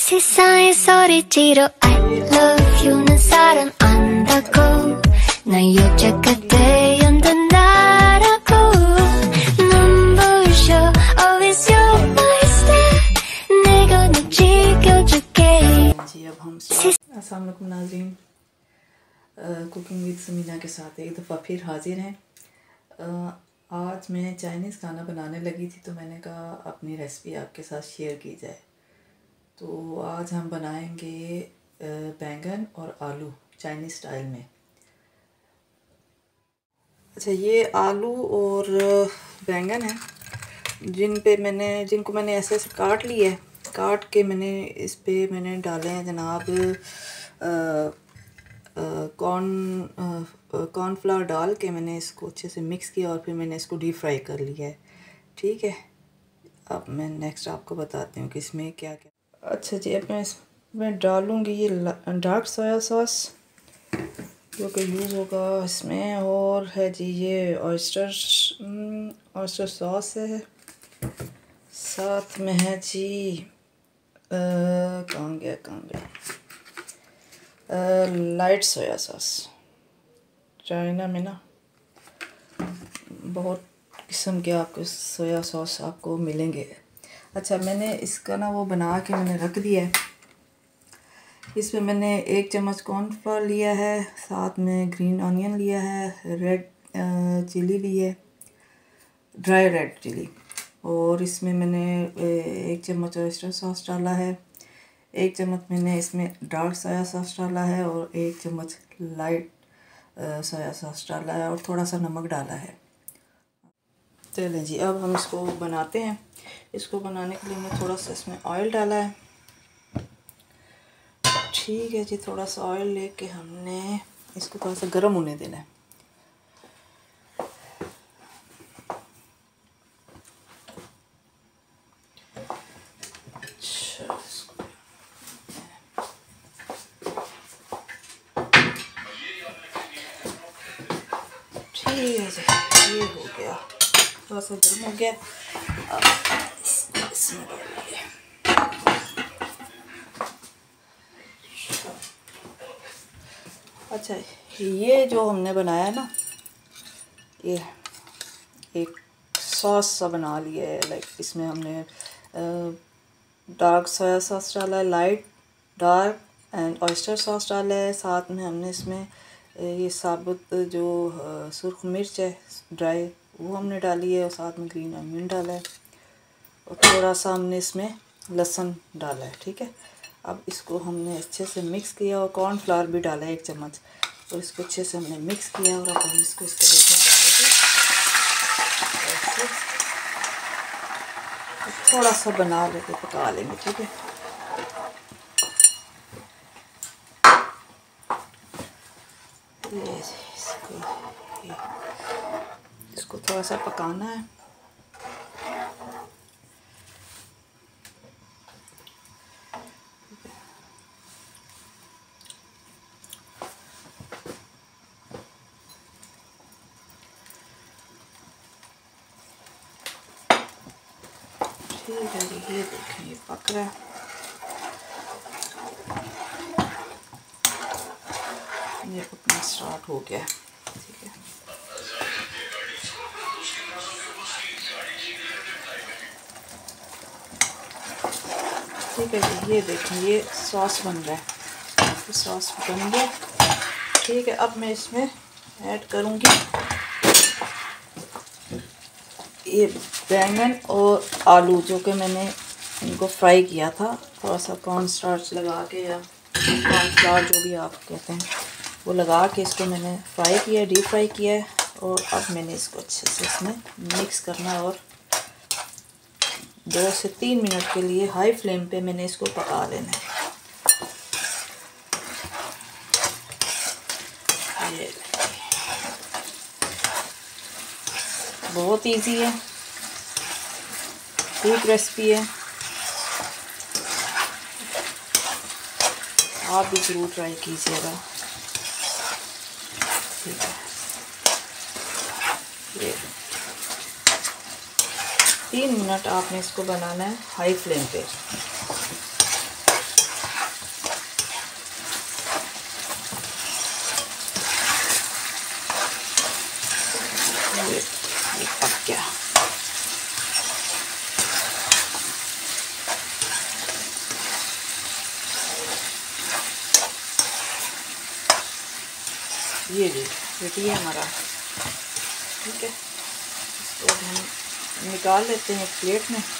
세상에 소리지로 I love you는 사랑 안다고 나 여자가 되었나라고 눈부셔 always you're my star 내가 널 지켜줄게 जी अब हम अस्सलाम वालेकुम नाज़रीन, कुकिंग विद समीना के साथ एक दफ़ा फिर हाजिर हैं। आज मैं चाइनीज़ खाना बनाने लगी थी तो मैंने कहा अपनी रेसिपी आपके साथ शेयर की जाए। तो आज हम बनाएंगे बैंगन और आलू चाइनीज़ स्टाइल में। अच्छा, ये आलू और बैंगन है जिनको मैंने ऐसे ऐसे काट लिया है। काट के मैंने इस पे मैंने डाले हैं जनाब कॉर्नफ्लावर डाल के मैंने इसको अच्छे से मिक्स किया और फिर मैंने इसको डीप फ्राई कर लिया है। ठीक है, अब मैं नेक्स्ट आपको बताती हूँ कि इसमें क्या क्या। अच्छा जी, अब मैं इसमें डालूँगी ये डार्क सोया सॉस जो कि यूज़ होगा इसमें, और है जी ये ऑयस्टर सॉस है, साथ में है जी कहाँ गया लाइट सोया सॉस। चाइना में ना बहुत किस्म के आपको सोया सॉस आपको मिलेंगे। अच्छा, मैंने इसका ना वो बना के मैंने रख दिया है। इसमें मैंने 1 चम्मच कॉर्नफ्लोर लिया है, साथ में ग्रीन ऑनियन लिया है, रेड चिली ली है, ड्राई रेड चिली, और इसमें मैंने 1 चम्मच ऑयस्टर सॉस डाला है, 1 चम्मच मैंने इसमें डार्क सोया सॉस डाला है और 1 चम्मच लाइट सोया सॉस डाला है और थोड़ा सा नमक डाला है। चलें जी, अब हम इसको बनाते हैं। इसको बनाने के लिए मैं थोड़ा सा इसमें ऑयल डाला है। ठीक है जी, थोड़ा सा ऑयल लेके हमने इसको थोड़ा सा गर्म होने देना है। ठीक है जी, ये हो गया, थोड़ा सा गर्म हो गया। अब इसमें डालिए। अच्छा, ये जो हमने बनाया है ना, ये एक सॉस सा बना लिया है। लाइक इसमें हमने डार्क सोया सॉस डाला है, light dark and oyster sauce डाला है, साथ में हमने इसमें ये साबुत जो सुर्ख मिर्च है ड्राई वो हमने डाली है, और साथ में ग्रीन अनियन डाला है, और थोड़ा सा हमने इसमें लहसुन डाला है। ठीक है, अब इसको हमने अच्छे से मिक्स किया, और कॉर्नफ्लावर भी डाला है 1 चम्मच, और इसको अच्छे से हमने मिक्स किया, और अब हम इसको इस तरीके से डालेंगे, थोड़ा सा बना लेके पका लेंगे। ठीक है, इसको थोड़ा सा पकाना है। ठीक है जी, ये देखें ये पक रहा है। ये पकना स्टार्ट हो गया। ठीक है, ठीक है जी, ये देखें ये सॉस बन रहा है, सॉस बन गया। ठीक है, अब मैं इसमें ऐड करूँगी ये बैंगन और आलू जो कि मैंने इनको फ्राई किया था, थोड़ा सा कॉर्न स्टार्च लगा के या कॉर्नफ्लावर जो भी आप कहते हैं वो लगा के इसको मैंने फ्राई किया, डीप फ्राई किया है। और अब मैंने इसको अच्छे से इसमें मिक्स करना है, और 2 से 3 मिनट के लिए हाई फ्लेम पे मैंने इसको पका लेना है। ये बहुत इजी है, क्विक रेसिपी है, आप भी ज़रूर ट्राई कीजिएगा। ठीक है, ये 3 मिनट आपने इसको बनाना है हाई फ्लेम पे। ये रेडी है हमारा। ठीक है, इसको अब हम निकाल लेते हैं प्लेट में।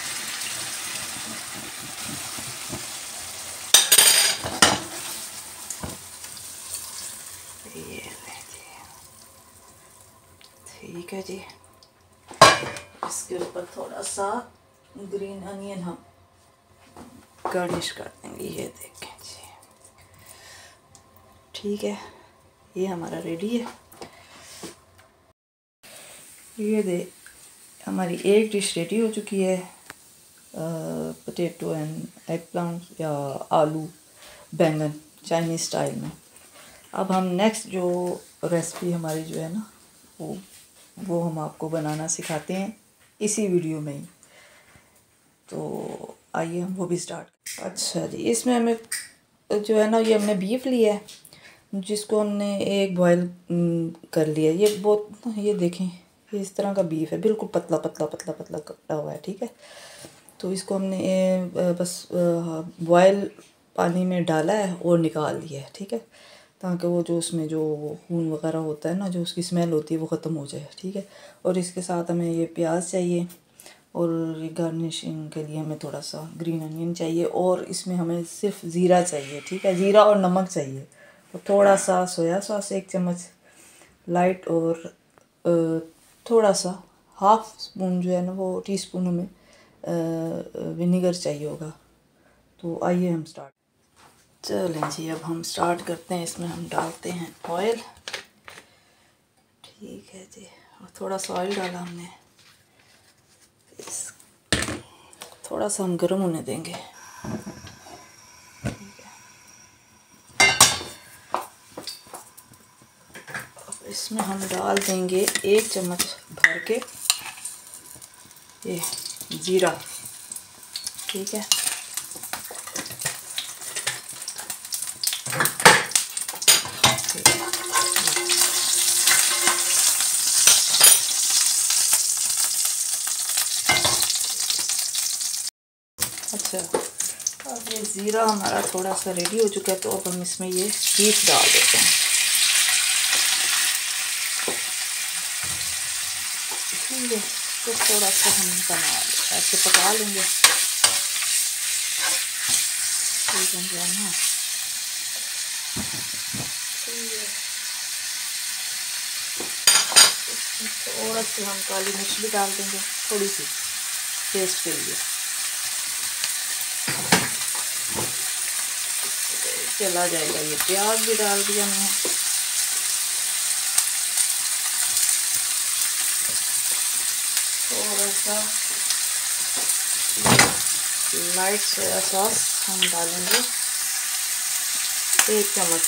ये ठीक है जी, इसके ऊपर थोड़ा सा ग्रीन अनियन हम गार्निश कर देंगे। ये देखें जी, ठीक है, ये हमारा रेडी है। ये दे हमारी एक डिश रेडी हो चुकी है, पोटैटो एंड एग प्लांट या आलू बैंगन चाइनीज़ स्टाइल में। अब हम नेक्स्ट जो रेसिपी हमारी जो है ना वो हम आपको बनाना सिखाते हैं इसी वीडियो में ही। तो आइए हम वो भी स्टार्ट। अच्छा जी, इसमें हमें जो है ना, ये हमने बीफ लिया है जिसको हमने एक बॉयल कर लिया। ये बहुत, ये देखें, ये इस तरह का बीफ है, बिल्कुल पतला पतला पतला पतला कटा हुआ है। ठीक है, तो इसको हमने बस बॉयल पानी में डाला है और निकाल लिया है। ठीक है, ताकि वो जो उसमें जो खून वगैरह होता है ना, जो उसकी स्मेल होती है वो ख़त्म हो जाए। ठीक है, और इसके साथ हमें ये प्याज चाहिए और ये गार्निशिंग के लिए हमें थोड़ा सा ग्रीन अनियन चाहिए और इसमें हमें सिर्फ ज़ीरा चाहिए। ठीक है, ज़ीरा और नमक चाहिए और थोड़ा सा सोया सॉस 1 चम्मच लाइट और थोड़ा सा हाफ़ स्पून जो है ना वो टीस्पून हमें विनेगर चाहिए होगा। तो आइए हम स्टार्ट। चलें जी, अब हम स्टार्ट करते हैं। इसमें हम डालते हैं ऑयल। ठीक है जी, और थोड़ा सा ऑयल डाला हमने, थोड़ा सा हम गर्म होने देंगे। अब इसमें हम डाल देंगे 1 चम्मच भर के ये जीरा। ठीक है, अच्छा, अब ये ज़ीरा हमारा थोड़ा सा रेडी हो चुका है, तो अब हम इसमें ये बीफ डाल देते हैं। ठीक है, तो थोड़ा सा हम ऐसे पका लेंगे। ठीक है ना, थोड़ा सा हम काली मिर्च भी डाल देंगे, थोड़ी सी टेस्ट के लिए। चला जाएगा, ये प्याज भी डाल दिया मैंने। थोड़ा सा लाइट सोया सॉस हम डालेंगे 1 चम्मच।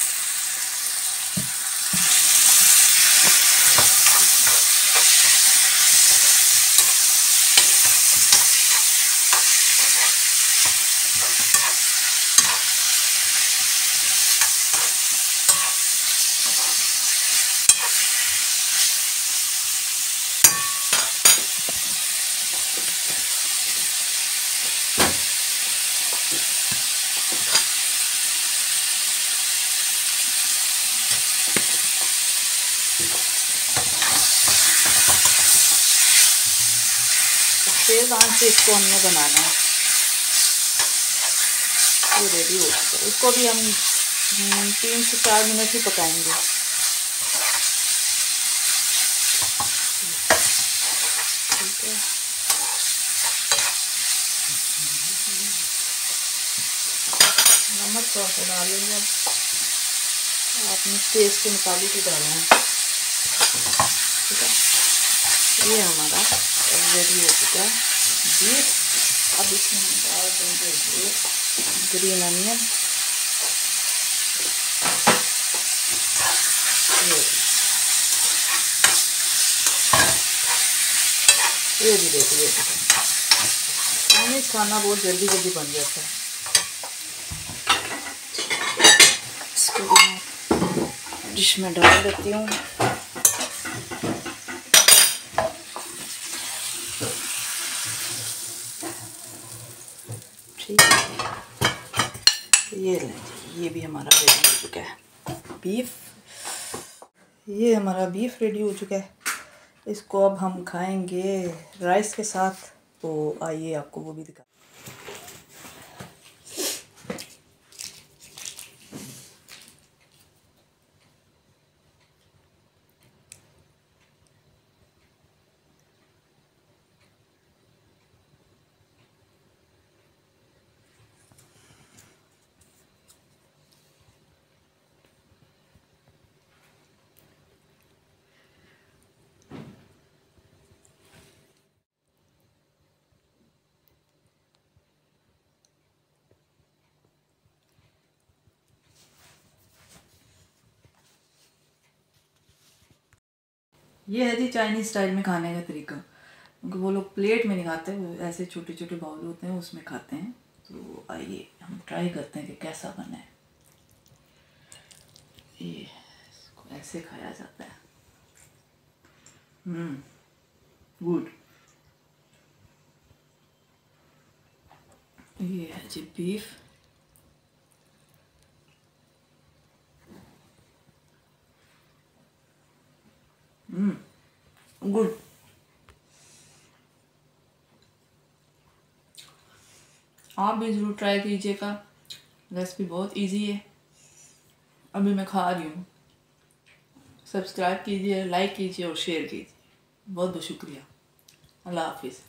तेज़ आंच से इसको हमने बनाना है। ये रेडी हो चुका है, इसको भी हम 3 से 4 मिनट ही पकाएंगे। ठीक है, नमक थोड़ा सा डालेंगे, आपने टेस्ट के मुताबिक ही डालना है। ठीक है, ये हमारा रेडी हो चुका है बीफ। अब इसमें हम डाल देंगे ग्रीन अनियन। ये भी रेडी है। चाइनीज़ खाना बहुत जल्दी जल्दी बन जाता है। इसको मैं डिश में डाल देती हूँ। ठीक है, ये भी हमारा रेडी हो चुका है बीफ। ये हमारा बीफ रेडी हो चुका है। इसको अब हम खाएंगे राइस के साथ। तो आइए आपको वो भी दिखा। ये है जी चाइनीज़ स्टाइल में खाने का तरीका। क्योंकि वो लोग प्लेट में नहीं खाते, वो ऐसे छोटे छोटे बाउल होते हैं उसमें खाते हैं। तो आइए हम ट्राई करते हैं कि कैसा बना है। ये इसको ऐसे खाया जाता है। गुड। ये है जी बीफ। गुड। आप भी ज़रूर ट्राई कीजिएगा। रेसिपी बहुत इजी है। अभी मैं खा रही हूँ। सब्सक्राइब कीजिए, लाइक कीजिए और शेयर कीजिए। बहुत बहुत शुक्रिया। अल्लाह हाफिज़।